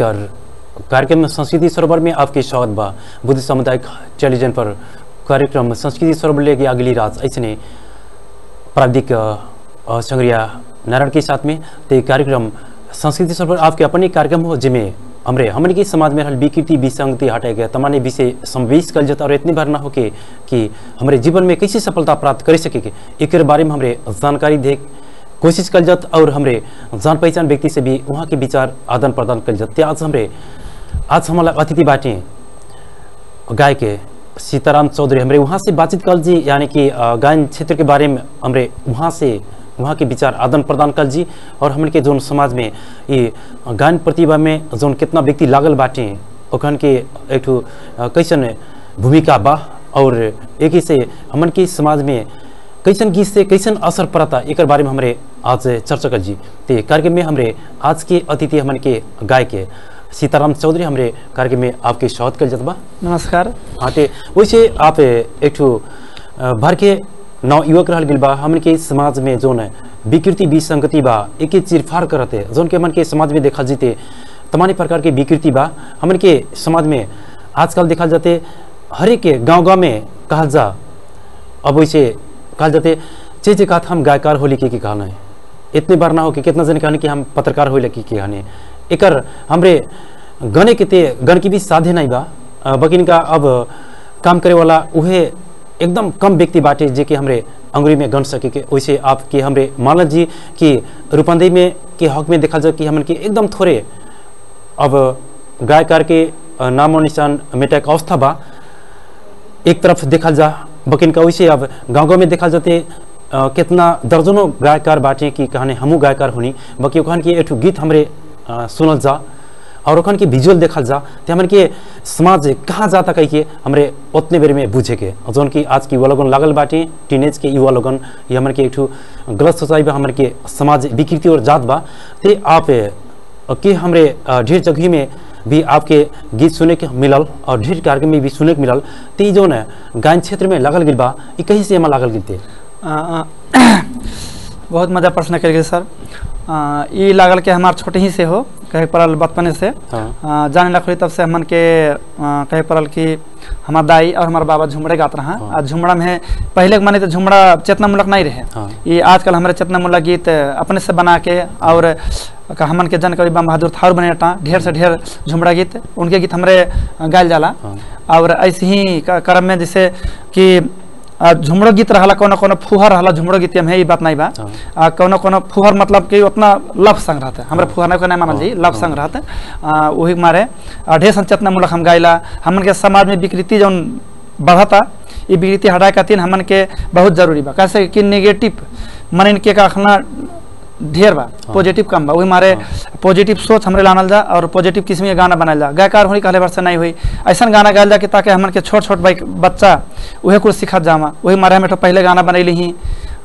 नमस्कार। कार्यक्रम संस्कृति सरोवर में आपके स्वागत बा। बुद्ध सामुदायिक टेलीविजन पर कार्यक्रम संस्कृति सरोवर लेके अगली रात ऐसे प्राविधिक संग्रिया नारायण के साथ में ते कार्यक्रम संस्कृति सरोवर आपके अपने कार्यक्रम हो जिसमें हमरे के समाज में विकृति विसंगति हटाए गया तमाने विषय समावेश कर जाता और इतनी बार ना हो कि हमारे जीवन में कैसे सफलता प्राप्त कर सके एक बारे में हमारे जानकारी दे कोशिश कर जात और हमरे जान पहचान व्यक्ति से भी वहाँ के विचार आदान प्रदान कर जाते। आज हमारा अतिथि बाटे गाय के सीताराम चौधरी हमरे वहाँ से बातचीत कर जी, यानी कि गायन क्षेत्र के बारे में हमरे वहाँ के विचार आदान प्रदान कर जी और हमन के जोन समाज में ये गायन प्रतिभा में जोन कितना व्यक्ति लागल बाटे ओखन के एक कैसन भूमिका बा और एक ही से हमन के समाज में कैसन गीत से कैसन असर पड़ता एक बारे में हमारे आज चर्चा कर जी। ते कार्यक्रम में हमारे आज के अतिथि हमन के गाय के सीताराम चौधरी हमारे कार्यक्रम में आपके स्वागत कर जाता बा। नमस्कार। हाँ ते वैसे आप एक भर के नौ युवक रह गल बा हमन के समाज में जोन विकृति विसंगति बा एक चिरफाड़ करते जोन के हमन के समाज में देखा जीते तमाम प्रकार के विकृति बा हमन के समाज में आजकल देखा जाते हर एक गाँव में कहा जा। अब वैसे कहा जाते चे कहा हम गायकार होली के कहना है इतने बार ना हो कि कितना जन कहने कि हम पत्रकार होली के कहने एक हमरे गने के गण की भी साधे नहीं बा बकिन का अब काम करे वाला उहे एकदम कम व्यक्ति बाटे जे कि हमरे अंग्रेजी में गण सके के वैसे आपके हमरे मानल जी कि रूपंदेही में के हक में देखा जाए कि हमन के एकदम थोड़े अब गायकार के नामो निशान मेटा एक अवस्था बा एक तरफ देखा जा बकिन का वैसे अब गाँव में देखा जाते कितना दर्जनों गायकार बाटे कि कहने हमू गायकार होनी बाकी ओखन के एक गीत हमरे सुनल जा और ओखन के विजुअल देखल जा तो हमन के समाज कहाँ जाता कह के हमरे उतने बेर में बुझे के जौन की आज की युवा लोगन लागल बाटे टीनेज के युवा लोगन ये हमन के एक गलत सोचाई बा हमन के समाज विकृति और जात बा ते आप के हमरे ढेर जगह में भी आपके गीत सुने के मिलल और ढेर कार्यक्रम में भी सुने के मिलल तो जो न गायन क्षेत्र में लागल गिल बा ये कहीं से लागल गिलते बहुत मजा प्रश्न कर सर। ये लागल के हमार छोटे ही से हो कहे पड़ल बचपने से जाने लग तब से हमन के कहे पड़ल कि हमार दाई और हमारे बाबा झुमड़े गात रहा। आज झुमड़ा में पहले माने तो झुमड़ा चेतनामूलक नहीं रहे। ये आजकल हमारे चेतनामूलक गीत अपने से बना के और हमन के जन कवि बम बहादुर थारू बने ढेर से ढेर झुमड़ा गीत उनके गीत हमारे गायल जाला और ऐसे ही क्रम में जैसे कि झुमड़ो गीत रहा कोनो फुहर रहा झुमड़ो गीत में ये बात नहीं बा कोनो फुहर मतलब कि उतना लव संग रहता है हमारे फुहर नहीं मानल जी लव संग रहता है वही मारे ढेर संचेतनामूलक हम गायला हमन के समाज में विकृति जो बढ़ता ये विकृति हटाए खातिर हमन के बहुत जरूरी बा कैसे कि नेगेटिव मन इनके का रखना ढेर बा पॉजिटिव कम बा वही मारे पॉजिटिव सोच हमरे लानल जा और पॉजिटिव किस्म के गाना बनाल जा गायकार होनी कहले वर्ष नहीं हुई ऐसा गाना गायल जा कि ताकि हमन के छोट छोट बच्चा वही कुछ सिखत जामा वही मारे हम पहले गाना बनैली ही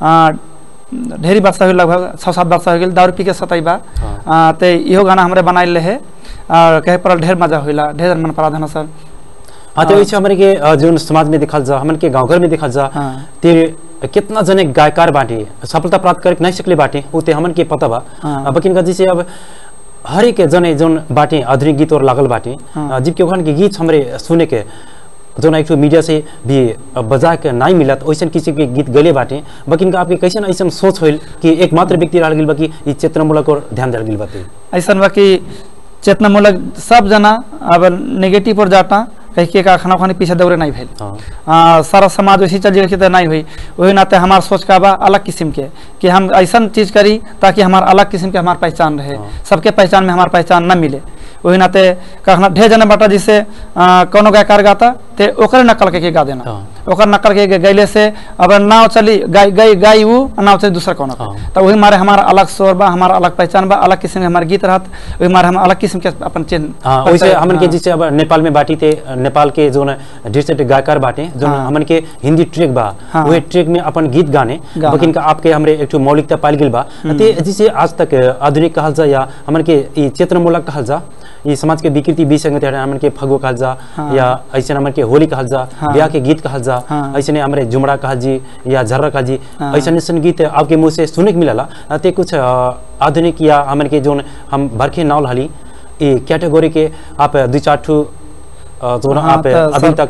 ढेरी वर्ष हो लगभग 6-7 वर्ष हो गए दारू पी के सताई बा तो इहो गाना हमरे बनाइल रहे कहे पड़ल ढेर मजा होला ढेर मन पराधन सर। हाँ तो वैसे हमारे के जो समाज में देखा जा हमन के गाँव घर में देखा जा तेरे कितना जने गायकार बाटे सफलता प्राप्त कर नहीं सकले बाटे उते हमन के पता बा बकिन का जैसे अब हर एक जने जोन बाटे आधुनिक गीत और लागल बाटे जबकि ओखन के गीत हमरे सुने के जो एक मीडिया से भी बजा के नहीं मिलत वैसे किसी के गीत गले बाटे बकिन का आपके कैसे ऐसा सोच होल कि एकमात्र व्यक्ति रह गइल बा कि ई चेतनामूलक और ध्यान दे गइल बाटे ऐसा बा कि चेतनामूलक सब जना अब नेगेटिव और जाता कहीं का खाना खाने पीछे दौड़े नहीं भेल सारा समाज वैसी चल जाए तो नहीं हुई वही नाते हमार सोच का बा अलग किस्म के कि हम ऐसा चीज़ करी ताकि हमार अलग किस्म के हमार पहचान रहे सबके पहचान में हमार पहचान न मिले वही नाते कहना ढेर जना बाटा जिससे कोनो गायकार गाता ते ओकर नकल के गा देना ओकर नकल के गैले से अब नाव चली गाई वो नाव चली दूसरा कोनो तो वही मारे हमारा अलग स्वर बा हमारा अलग पहचान बा अलग किस्म के हमारे गीत रहत वही मारे हम अलग किस्म के अपन चिन्ह वैसे हमन के जैसे अब नेपाल में बाटी थे नेपाल के जो ढेर से गायकार बाटे जो हमन के हिंदी ट्रैक बा वही ट्रैक में अपन गीत गाने लेकिन का आपके हमरे एक मौलिकता पाइल गेल बा ते जैसे आज तक आधुनिक कहल जा या हमन के ई चेतनामूलक कहल जा ये समाज के विकृति विसंगति हमन के फगुआ कहल जा या ऐसे हमन के होली कहल जा ब्याह के गीत कहल जा ऐसे हमारे झुमड़ा कहल जी या झर्रा कहल जी ऐसे गीत आपके मुँह से सुने के मिलला ते कुछ आधुनिक या हमन के जो हम भरखे नावल हली ये कैटेगरी के आप 2-4 ठू जो ना आप अभी तक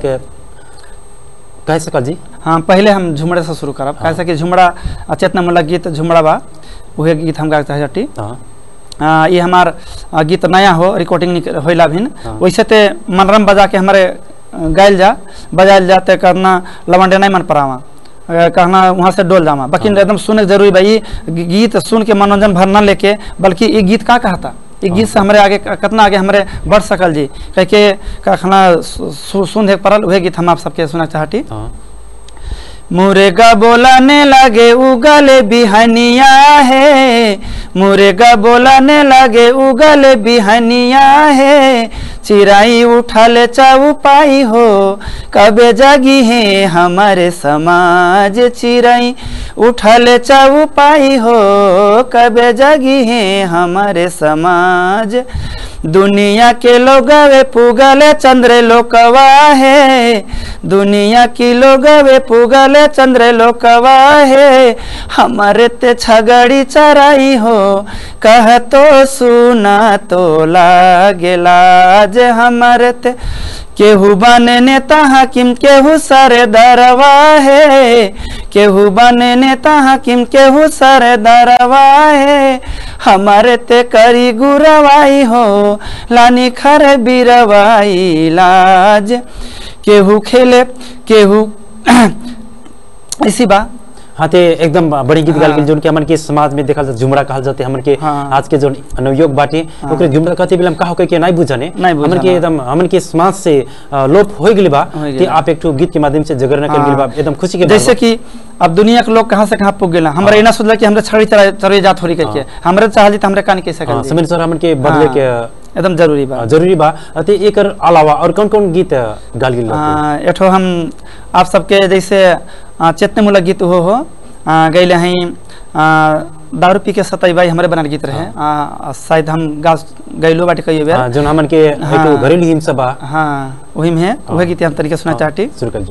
कह सकल जी? हाँ, पहले हम झुमड़े से शुरू करब। कैसे कि झुमड़ा चेतनामूलक गीत झुमड़ा बा, वह गीत हम गाते हटी। ये हमार गीत नया हो, रिकॉर्डिंग होला भिन, वैसे ते मनरम बजा के हमारे गायल जा बजायल जाते करना लवंडे नहीं मन परावा, कहना वहाँ से डोल जामा। बाकी एकदम सुने जरूरी भाई, गीत सुन के मनोरंजन भर न लेके, बल्कि ये गीत का कहता, ये गीत से हमारे आगे कितना आगे हमारे बढ़ सकल जी, कह के कहना सुन पड़ल, वह गीत हम आप सबके सुना चाहती। मुर्गा बोलाने लगे उगले बिहनिया है, मुर्गा बोलाने लगे उगले बिहनिया है, चिराई उठाले चौपाई हो कबे जागी है हमारे समाज, चिराई उठाले चौपाई हो कबे जागी है हमारे समाज। दुनिया के लोग वे पुगले चंद्र लोकवा है, दुनिया की लोग वे पुगले चंद्र लोकवा है, हमारे ते छगड़ी चराई हो कह तो सुना तो लागे लाज, हमारे ते केहू बने नेता हाकिम केहू सरे दरवा है, केहू बने नेता हाकिम केहू सरे दरवा है, हमारे ते करी गुरवाई हो लानी खरे बिरवाई लाज, केहू खेले केहू इसी बा। हाँ, ते एकदम बड़ी गीत गाल जो कि हमन के समाज में देखल झुमरा कहल जाते, हमन के आज के जो नवयुवक बाटे ओकरे झुमरा कहते बिलम कहा के नहीं बुझने, हमन के एकदम हमन के समाज से लोप हो गेल बा। ते आप एक गीत के माध्यम से जागरण कर गेल बा, एकदम खुशी के जैसे कि अब दुनिया के लोग कहां से कहां पुग गेला, हमरा इना सोचला कि हमरे छड़ी चरे जात होरी करके, हमरे चाहली त हमरे कान कैसे कर समय सर हमन के बदले के एकदम जरूरी बा, जरूरी बा। ते एकर अलावा और कौन-कौन गीत गाल गेल? एठो हम आप सबके जैसे चेतनामूलक गीत हो गैले हैं, दारू पी के सतैबाई हमारे बनल गीत रहे, शायद हम गैलो बाटे कई बेर जो हमन के घरेलू हिंसा बा। हाँ, वही में है, वही गीत हम तरीके सुना चाहती। शुरू कर जो।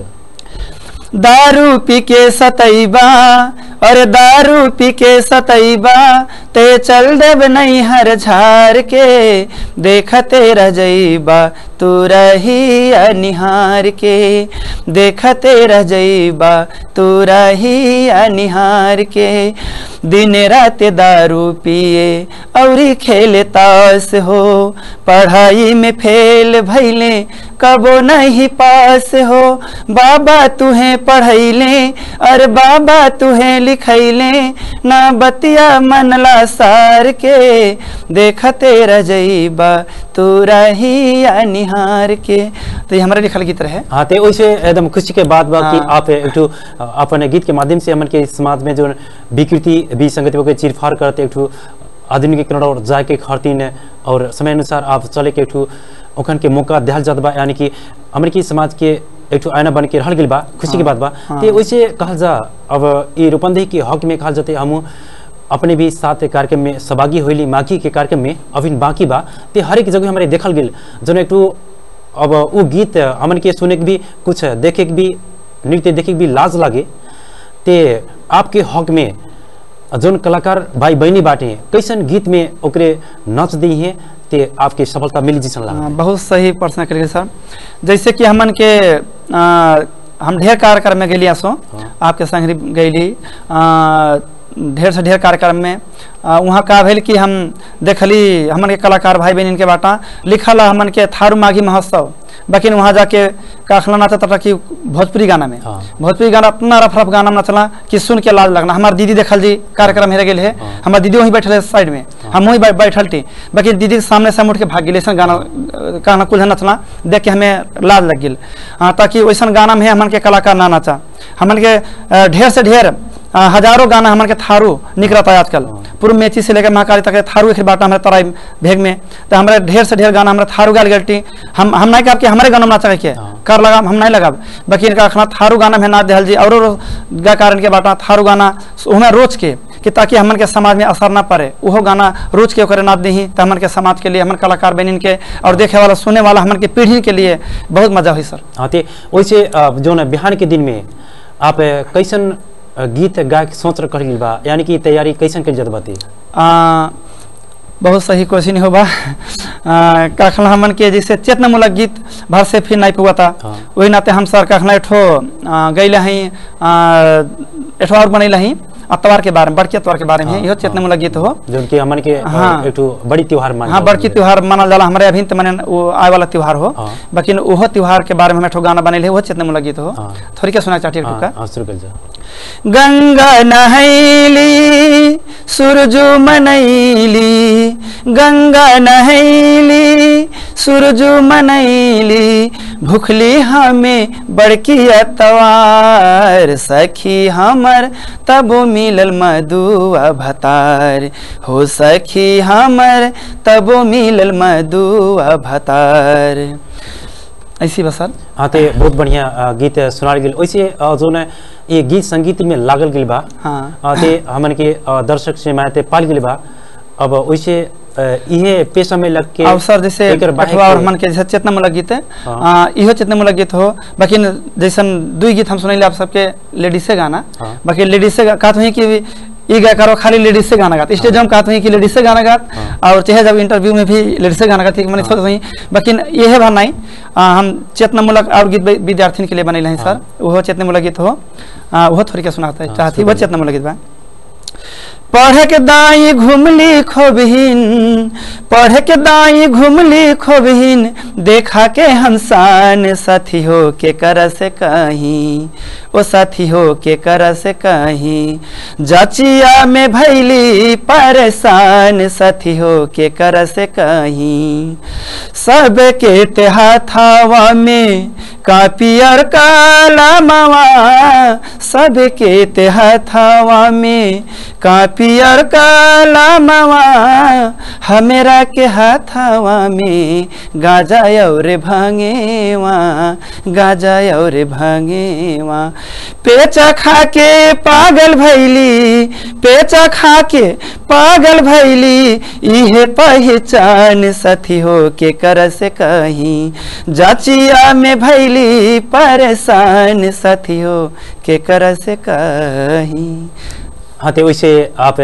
दारू पी के सतैबा और दारू पी के सतैबा, ते चल देव नहीं हर झार के, देखते रह जइबा तू रही अनिहार के, देखते रह जइबा तू रही अनिहार के, दिन रात दारू पिए और खेले ताश हो, पढ़ाई में फेल भैले कबो नहीं पास हो, बाबा तुहें पढ़ैले अरे बाबा तुहें लिखैले, ना बतिया मनला सार के, देखते रह जइबा तू रही अनिहार के। तो ये हमारे लिखल गीत रहे। हाँ, तो वैसे एकदम खुशी के बात बा कि आप एक अपने गीत के माध्यम से हमन के समाज में जो विकृति विसंगति के चीरफाड़ करते एक आधुनिक और जाके खरतीन और समय अनुसार आप चले के ओखन के मौका दिहल जात बा, यानी कि हमन की समाज के एक आयना बन के रहल गेल बा, खुशी की बात बा। ते वैसे कहल जा अब ये रूपंदेही के हक में कहल जाते हम अपने भी साथ कार्यक्रम में सहभागी होली माघी के कार्यक्रम में अभी बाकी बा, ते हर एक जगह हमारे देखल गेल जो एक अब वो गीत हमन के सुने के भी कुछ देखे के भी नृत्य देखे के भी लाज लागे। ते आपके हक में जोन कलाकार भाई बहनी बाटे कैसन गीत में ओकरे नच दी है ते आपके सफलता मिली जी सन? बहुत सही प्रश्न करिए सर। जैसे कि हमन के हम ढेर कार्यक्रम में गेली सो आपके संग गैली, ढेर से ढेर कार्यक्रम में वहाँ का भेल कि हम देखली हमन के कलाकार भाई बहन के बाटा लिखल हमन के थारू माघी महोत्सव, लेकिन वहाँ जाके काखला नाचा तटा कि भोजपुरी गाना में भोजपुरी गाना इतना रफ रफ गाना नचला कि सुन के लाज लगना। हमार दीदी देखल जी कार्यक्रम हेरे गेल है, हमार दीदी वहीं बैठल है साइड में, हम वहीं बैठल थी, बाकी दीदी के सामने से हम उठ के भाग गए, गाना गाना कुछ नचला देख के हमें लाज लग गई। ताकि वैसा गाना में हमन के कलाकार ना नाचा, हमन के ढेर से ढेर हजारों गाना हमारे थारू निकलता है आजकल, पूर्व मेची से लेकर महाकाली तक थारू एक बाटा हमारे तराई भेग में, तो हमारे ढेर से ढेर गाना हमारे थारू गाल गलती हम नहीं कहा कि हमारे गाना नाचा के कर लगा हम नहीं लगा, बाकी इनका खाना थारू गाना में ना दहल जी और गा कारण के बाटा थारू गाना हमें रोज के कि ताकि हमन के समाज में असर ना पड़े, वो गाना रोज के ओकरे नाच दी तो हमन के समाज के लिए हमन कलाकार बहन के और देखे वाला सुने वाला हमन के पीढ़ी के लिए बहुत मजा हुई सर। हाँ, तो वैसे जो न बिहान के दिन में आप कैसन गीत गा के सोच कर बा, यानी कि तैयारी कैसन कर जात बाती? बहुत सही क्वेश्चन हो बा। कखला हमन के जैसे चेतनामूलक गीत भर से फिर नहीं पुआ था, वही नाते हम सर कखला एठो गईले हई एठो और बनैले हई अतवार के बारे में, बड़की अतवार के बारे में यह चेतनामूलक गीत हो जो कि हमन के एक बड़ी त्योहार मान, हाँ बड़की त्योहार मानल जाला हमारे अभी माने वो आए वाला त्योहार हो, बाकी वो त्योहार के बारे में हम एठो गाना बनैले वो चेतनामूलक गीत हो। थोड़ी क्या सुना चाहती है? शुरू कर जा। गंगा नहैली सूरज मनैली, गंगा नहैली सूरज मनैली, भूखली हमें बड़की अतवार, सखी हमर तब मिलल मधुआ भतार, हो सखी हमर तब मिलल मधुआ भतार। ऐसी बस सर। हाँ तो बहुत बढ़िया गीत सुनाल गेल। वैसे जो न ये गीत संगीत में लागल गेल बा, हाँ ते हमन के दर्शक से माते पाल गेल बा। अब वैसे इहे पेशा में लग के अवसर जैसे और हमन के जैसे चेतनामूलक गीत है, इहो चेतनामूलक गीत हो। बाकी जैसन दुई गीत हम सुनैले आप सबके लेडीसे गाना, बाकी लेडीसे कहत हुई कि ये गाय करो खाली लेडीज से गाना गात, स्टेज हम कहते हैं कि लेडीज से गाना गात, और चाहे जब इंटरव्यू में भी लेडीज से गाना गाती मैंने सोच वही। बाकी ये है नहीं, हम चेतनामूलक और गीत विद्यार्थी के लिए बने हैं सर, वो चेतनामूलक गीत हो, वो थोड़ी क्या सुनाता है चाहती वो चेतनामूलक गीत बा। पढ़े के दाई घुमली खोबहिन, पढ़े के दाई घुमली खोबहिन, देखा के हमसान, साथी हो के कर से कहीं, ओ साथी हो के कर से कहीं, जाचिया में भैली परेशान, साथी हो के कर से कहीं, सब के तेहाथावा में कापी और कलमवा, सब के तेहाथावा में कापी और कलमवा, हमेरा के हाथवा में गाजा और भांगेवा, गाजा और भांगेवा, पेचा खा के पागल भैली, पेचा खा के पागल भैली, इहे पहचान, साथी हो के कर से कहीं, जाचिया में भैली परेशान, साथी हो के कर से कहीं। हाँ तो वैसे आप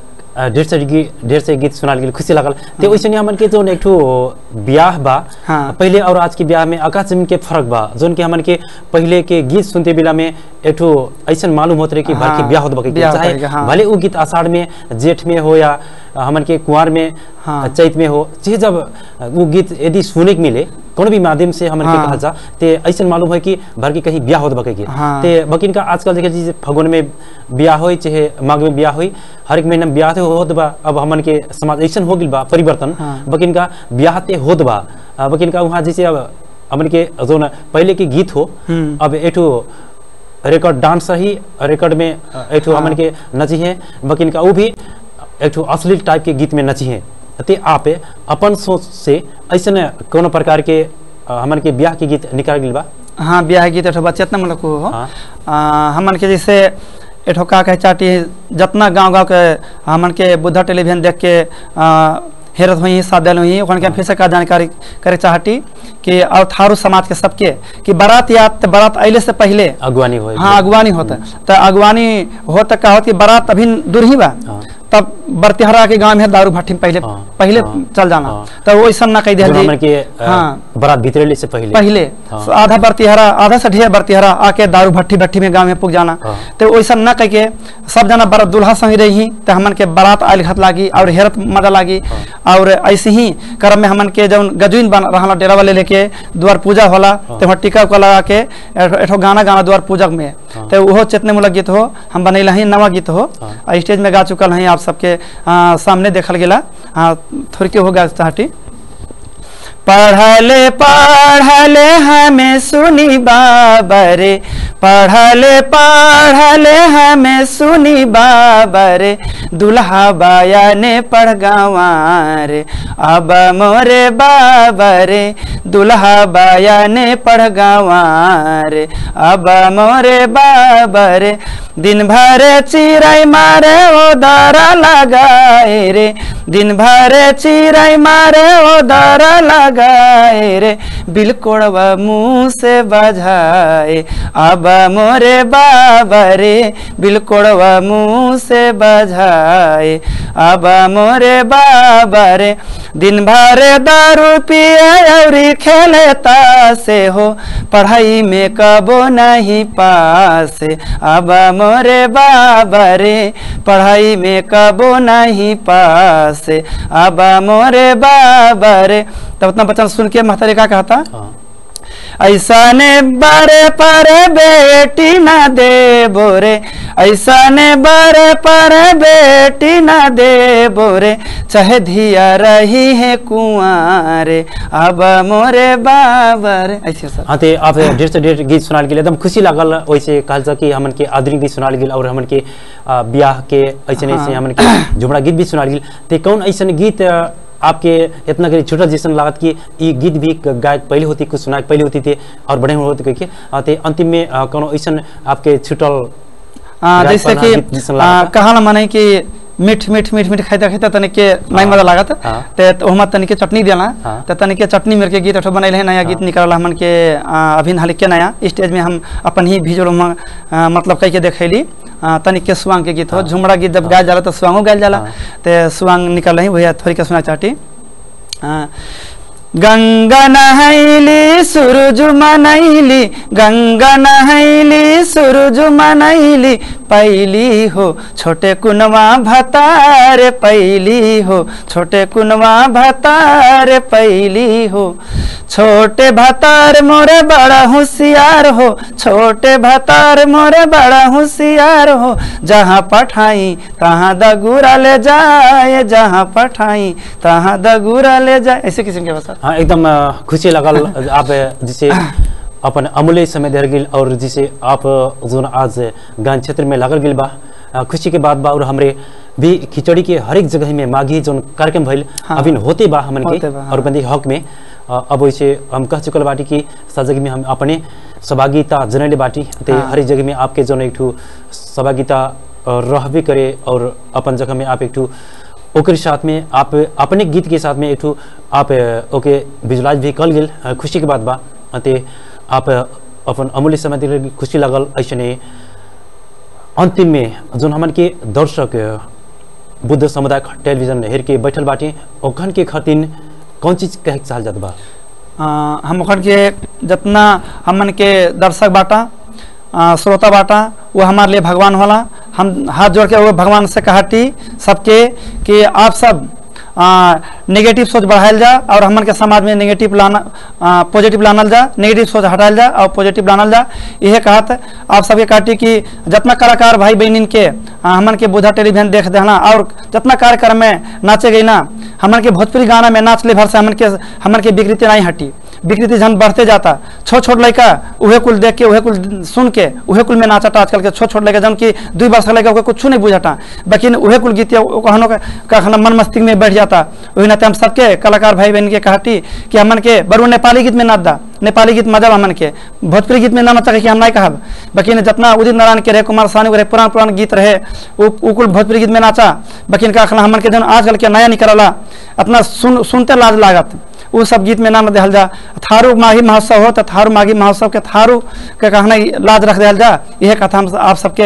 ढेर से गीत सुनाल गेल, खुशी लागल। तो वैसे हमन के जो एक ठो ब्याह बा, पहले और आज के ब्याह में आकाश जमीन के फर्क बा। जोन के हमन के पहले के गीत सुनते बेला में एक ठो ऐसा मालूम होत रहे कि भर के ब्याह होत बा, चाहे भले वो गीत आषाढ़ में, जेठ में हो, या हमन के कुंवार में, चैत में हो, चाहे जब वो गीत यदि सुने के मिले कोनो भी माध्यम से हमन के कहा जा, ते ऐसा मालूम है कि भर के कहीं ब्याह होत बा के। ते बकिन का आजकल देखे जी फागुन में ब्याह हो, चाहे माघ में ब्याह हो, हर एक महीना ब्याह होत बा। अब हमन के समाज ऐसा हो गइल बा परिवर्तन, बकिन का ब्याह ते होत बा। बकिन का वहाँ जैसे अब हमन के जो न पहले के गीत हो, अब एठो रिकॉर्ड डांस रही, रिकॉर्ड में एठो हमन के नची है, बकिन का वो भी एक अश्लील टाइप के गीत में नची है। ते आप अपन सोच से ऐसे कोनो प्रकार के हमन के ब्याह के गीत निकाल गइल बा। हाँ ब्याह गीत एठो चेतनामूलक हो, हमन के जैसे एठो का कहे चाहती जितना गांव के हमन के बुद्धा टेलीविजन देख के हेरत हुई, साथ दिल हुई, ओखन के फिर से का जानकारी करे चाहती कि और थारू समाज के सबके कि बारात या बारात अइले से पहले अगवानी हो, हाँ अगवानी होता, तो अगवानी होता का होती बारात अभी दूर ही बा, तब बरतिहरा के गांव में दारू भट्टी में पहले चल जाना, तो वो ऐसा ना कह दिया बारात भीतरेले से पहले आधा बरतिहरा, आधा से ढेर बरतिहरा आके दारू भट्टी में गांव में पुग जाना। तो वैसा ना कह के सब जना बारात दुल्हा संग रही, तो हमन के बारात आयल घत लागी और हेरत मजा लागी। और ऐसे ही क्रम में हमन के जब गजुइन बन रहा डेरा वाले लेके द्वार पूजा होला, तो वहाँ टीका उका लगा के एठो गाना गाना द्वार पूजा में, तो वो चेतनामूलक गीत हो, हम बनैला ही नवा गीत हो, स्टेज में गा चुकल हैं आप सबके सामने देखल गेला। थोड़ी के हो गा चाहती पढ़ले पढ़ले हमें सुनी बाबरे, पढ़ले पढ़ले हमें सुनी बाबरे, दुल्हा बाया ने पढ़ गंवारे, अब मोरे बाबरे, दुल्हा बाया ने पढ़ गंवारे, अब मोरे बाबरे, दिन भर चिराई मारे ओ दारा लगाए रे, दिन भर चिराई मारे ओ दारा लगाए बजाए रे बिलकोड़वा मुँह से बजाए अब मोरे बाबा रे बिलकोड़वा मुँह से बजाए अब मोरे बाबा रे दिन भर दारू पिए और खेले तासे हो पढ़ाई में कबो नहीं पास अब मोरे बाबा रे पढ़ाई में कबो नहीं पास अब मोरे बाबा रे। तब उतना बचन सुन के महतारी का कहता ऐसा ने बारे पर बेटी ना दे बोरे ऐसा ने बारे पर बेटी ना दे बोरे चाहे धिया रही है कुंवारे अब मोरे बाबा रे ऐसे सर। हाँ ते आप ढेर से ढेर गीत सुनाल के एकदम खुशी लागल वैसे कहल कि हमन के आधुनिक गीत सुनाल गेल और हमन के ब्याह के ऐसे ऐसे हमन के झुमरा गीत भी सुनाल गेल। ते कौन ऐसा गीत आपके इतना करी छोटा जैसा लागत कि ये गीत भी गायक पहले होती कुछ सुनायक पहले होती थे और बड़े होते कह के अंतिम में कौन ऐसा आपके छुटल जैसे कि कहा माने कि मीठ मीठ मीठ मीठ खाते खाते तनिक के नहीं मजा लागत तो हम तनिक के चटनी देला तो तनिक के चटनी मेरे के गीत अठो बनल है नया गीत निकल हमन के अभी हाल के नया स्टेज में हम अपन ही भिजुअल मतलब कह के देखैली तनिक के सुवांग के गीत हो झुमरा गीत जब गायल जाला तो सुवांगो गायल जाला तो सुवांग निकल रही भैया थोड़ी के सुना चाहती गंगा नहैली सूरज मनैली गंगा नहैली सूरज मनैली पैली हो छोटे कुनवा भतार पैली हो छोटे कुनवा भतार पैली हो छोटे भतार मोरे बड़ा होशियार हो छोटे भतार मोरे बड़ा होशियार हो जहाँ पठाई तहाँ दगुरा ले जाए जहाँ पठाई तहाँ दगुरा ले जाए ऐसे किस्म के बता। हाँ एकदम खुशी लगल आप जिसे अपन अमूल्य समय दे गिल और जिसे आप जो आज गान क्षेत्र में लागल गिल बा खुशी के बात बा और हमरे भी खिचड़ी के हर एक जगह में माघी जो कार्यक्रम भइल अभी होते बा हमन के और बंदी हक में अब वैसे हम कह चुकल बाटी कि सब जगह में हम अपने सहभागिता जनले बाटी ते हर एक जगह में आपके जो एक सहभागिता रहबे करे और अपन जगह में आप एक ओकर साथ में आप अपने गीत के साथ में एक आप ओके विजुलाइज भी कल गेल खुशी के बात बा ते आप अपन अमूल्य समय दिल खुशी लगल ऐसे अंतिम में जो हमन के दर्शक बुद्ध समुदाय टेलीविजन हेर के बैठल बाटे ओखन के खातिर कौन चीज कहे चाहल जात बा हम ओखन के जितना हमन के दर्शक बाटा श्रोता बाटा वो हमारे लिए भगवान होला हम हाथ जोड़ के वो भगवान से कहती सबके कि आप सब नेगेटिव सोच बढ़ायल जा और हमन के समाज में नेगेटिव लाना पॉजिटिव लानल जा नेगेटिव सोच हटायल जा और पॉजिटिव लानल जा यह कहत आप सबके कहती कि जितना कलाकार भाई बहन के हमन के बुद्धा टेलीविजन देख देना और जितना कार्यक्रम में नाचे गई ना हमन के भोजपुरी गाना में नाच ले भर से हमन के विकृति नहीं हटी विकृति जन बढ़ते जाता छोट छोट लड़का उहे कुल देख के उहे कुल सुन के उहे कुल में नाचता आजकल के छोट छोट लड़का जन की 2 वर्ष का लड़का कुछ नहीं बुझाता लेकिन उहे कुल गीत कहनों का मन मस्तिष्क में बैठ जाता वही नाते हम सबके कलाकार भाई बहन के कहती कि हमन के बरू नेपाली गीत में नाच दा नेपाली गीत मजा हमन के भोजपुरी गीत में ना नचा कि हम नहीं कहब लेकिन जितना उदित नारायण के रहे कुमार सानू रहे पुरान गीत रहे वो कुल भोजपुरी गीत में नाचा लेकिन का हमन के जन आजकल के नया निकलला अपना सुनते लाज लागत वो सब गीत में नाम दिहल जा थारू माघी महोत्सव हो तो थारू माघी महोत्सव के थारू के कहना लाज रख दिहल जा यह कथा हम आप सबके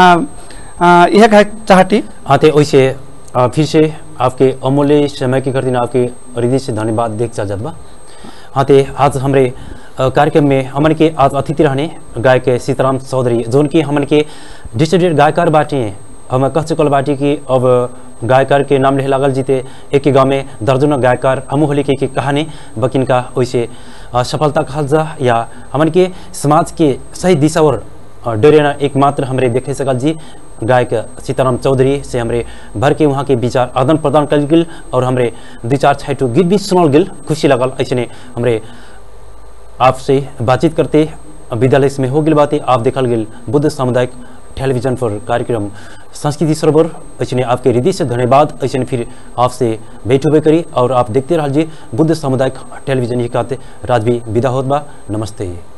यह कह चाहती आते वैसे फिर से आपके अमूल्य समय की करती आपके हृदय से धन्यवाद देख चल जात बा आते आज हमारे कार्यक्रम में हमन के आज अतिथि रहने गायक सीताराम चौधरी जोन की हमन के डिस्ट्रिक्ट गायकार बाटी हम कह चुकल बाटी कि अब गायकार के नाम ले लागल जीते एक ही गाँव में दर्जनों गायकार हमू होली के कहानी बकिन का वैसे सफलता कहल जा या हमन के समाज के सही दिशा और डरेना एकमात्र हमरे देखे सकल जी गायक सीताराम चौधरी से हमरे भर के वहाँ के विचार आदान प्रदान कल गेल और हमरे 2-4 छठो गीत भी सुनल गेल खुशी लगल ऐसे हमरे आपसे बातचीत करते विद्यालय में हो गेल बातें आप देखल गेल बुद्ध सामुदायिक टेलीविजन पर कार्यक्रम संस्कृति सरोवर ऐसे आपके हृदय से धन्यवाद ऐसे फिर आपसे भेंट हुए करी और आप देखते रहिए बुद्ध सामुदायिक टेलीविजन ही कहते राजवी विदा होत बा नमस्ते।